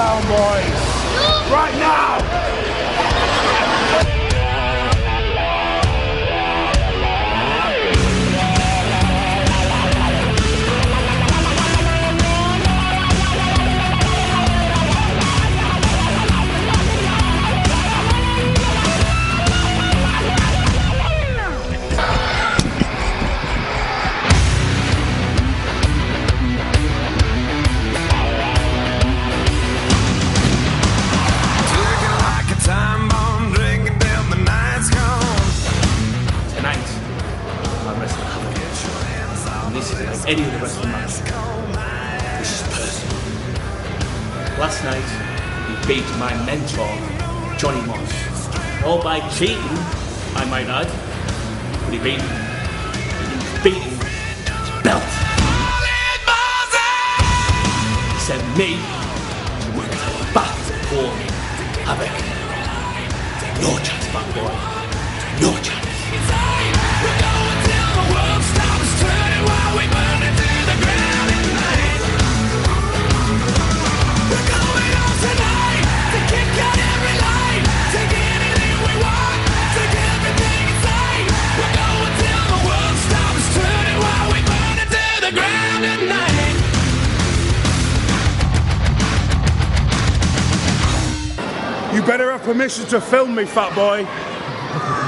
down, boys. Right now. This is like any of the rest of the match. This is personal. Last night, he beat my mentor, Johnny Moss. All by cheating, I might add. But he beat me. He beat him his belt. He sent me to work back for me. Havoc. No chance, bad boy. No chance. You better have permission to film me, fat boy.